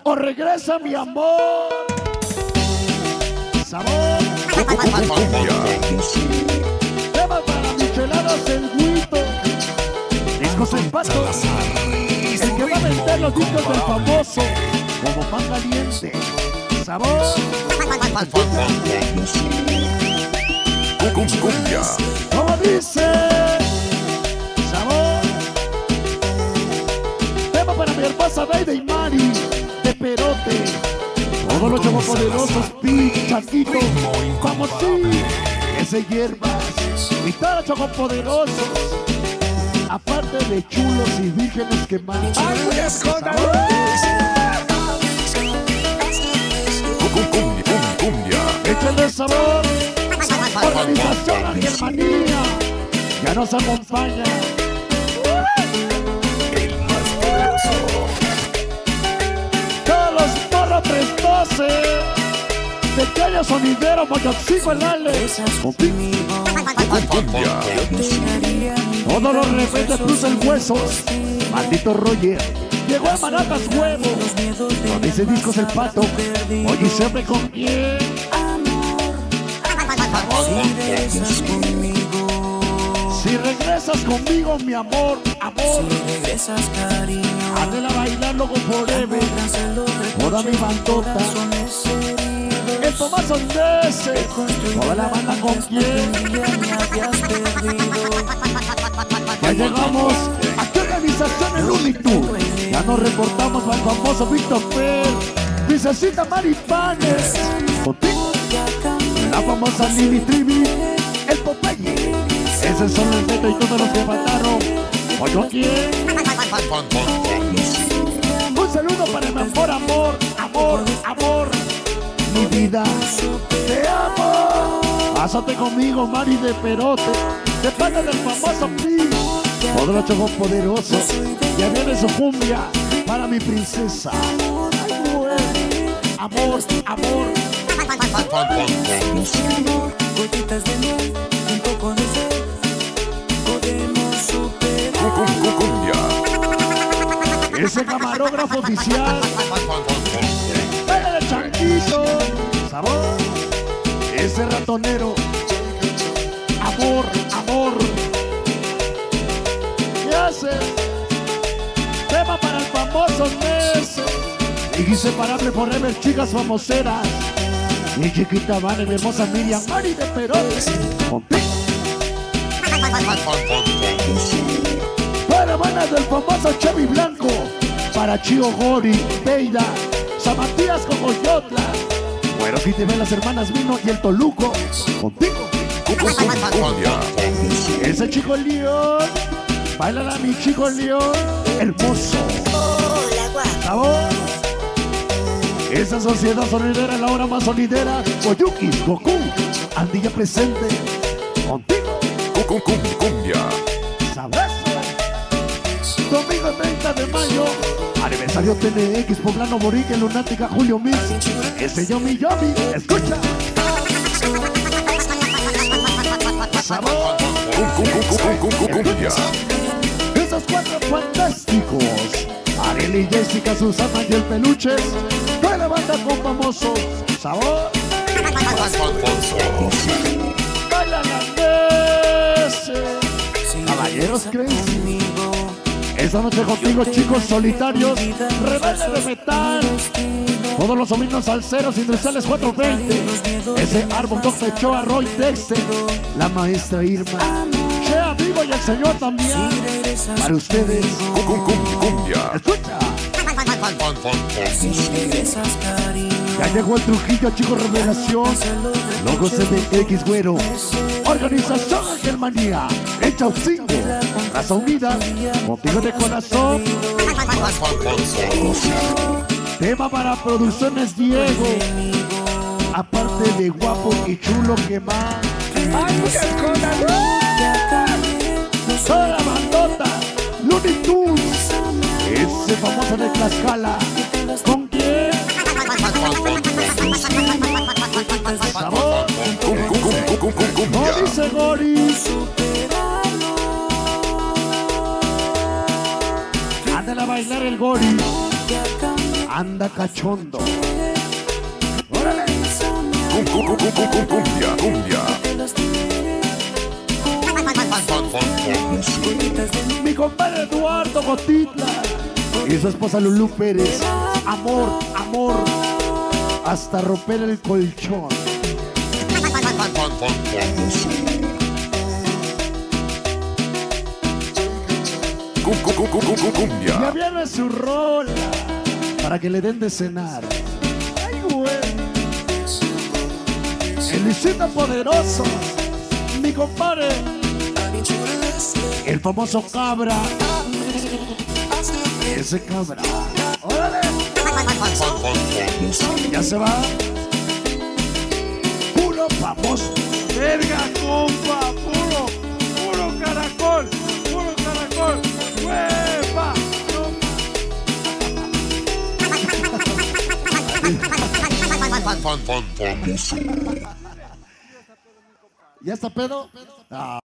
o regresa mi amor. Sabor. Tema para micheladas el Guito. Discos en pato. El que va a vender los discos del famoso. Como pan caliente. Sabor. Cumbia. Como dice. Sabor. Tema para mi hermosa Baby y Mari. De Perote. Todos los chavos poderosos, Chaquito, como sí, ese hierbas. Y todos los chavos poderosos. Aparte de chulos y vírgenes que más. Cumbia. Échale sabor. Organización Angelmanía ya nos acompaña. El más poderoso. Todos los morros 312. Pequeño sonidero, Moyoxico el Ale. Cumbia. Todos los rebeldes plus el huesos. Maldito Roger. Llegó a Manatas Huevos. Con ese disco es el pato. Oye, siempre con quién. Si regresas conmigo, mi amor, amor. Si regresas, cariño, Hazla bailar loco forever. Toda mi bandota. El Tomás Ondese. Toda la banda con quién. Ya llegamos a qué organización el Unitour. Ya nos reportamos al famoso Víctor Per. Princesita Maripanes. Contigo. La famosa Lili Trivi. El Popeye. Ese son el Neto y todos los que mataron. ¿Oye quién? Un saludo para mi amor, amor, amor, amor. Mi vida, te amo. Pásate conmigo, Mari de Perote. De parte del famoso Pi. Todos los chavos poderosos. Ya viene su cumbia para mi princesa. Ay, güey. Amor, amor. Gotitas de miel, un poco de fe. Podemos superar. Cumbia. Ese camarógrafo oficial. El chanquito. Sabor. Ese ratonero. Amor, amor. ¿Qué hace? Tema para el famoso Nese. Y inseparable forever, chicas famoseras. Mi chiquita Vane, mi hermosa Miriam, Mari de Perote. Contigo. Para manas del famoso Chevy Blanco. Para Chío Gori, Beida, San Matías Cocoyotla. Bueno, aquí te ven las hermanas Vino y el Toluco. Contigo. Cumbia. Ese chico León. Bailala mi chico León. Hermoso. ¿Sabor? Esa sociedad sonidera es la hora más sonidera. Oyuki, Goku, Andilla presente. Contigo. Cumbia. ¿Sabes? Domingo 30 de mayo. Aniversario TNX, Poblano Borique, Lunática, Julio Mix. Ese Yomi Yomi. Escucha. Sabor. Cumbia. Esos cuatro fantásticos. Ariel y Jessica, Susana y el Peluche. Toda la banda con famoso. Sabor. Baila la Nese. Caballeros Crazy. Esta noche contigo, chicos solitarios. Rebelde de metal. Todos los domingos salseros industriales 420. Ese árbol Dr. Choa, Roy Dexter. La maestra Irma. Chea Vivo y el señor también. Para ustedes. Cumbia. Escucha. Si regresas, cariño, Ya llegó el Trujillo, chicos revelación. Logo CDX, güero. Organización Angelmanía. Hecha un cinco. Raza unida. Contigo de corazón. Tema para producciones Diego. Aparte de guapo y chulo que más. ¡Hay muchas cosas! Toda la bandota. Looney Tunes. Ese famoso de Tlaxcala. ¿Con quién? Sabor. No dice Goris. Ándale a bailar el Goris. anda cachondo. ¡Órale! Cumbia, cumbia. Mi compadre Eduardo Gotitla y su esposa Lulú Pérez. Amor, amor, hasta romper el colchón. Cumbia. Ya viene su rola para que le den de cenar. Ay, güey. El Luisito Poderoso, mi compadre, el famoso Cabra. Ese Cabra. ¡Órale! Ya se va. Puro famoso. Verga, compa, puro caracol, puro caracol. ¡Hueva! ¿Ya está pedo? Ah.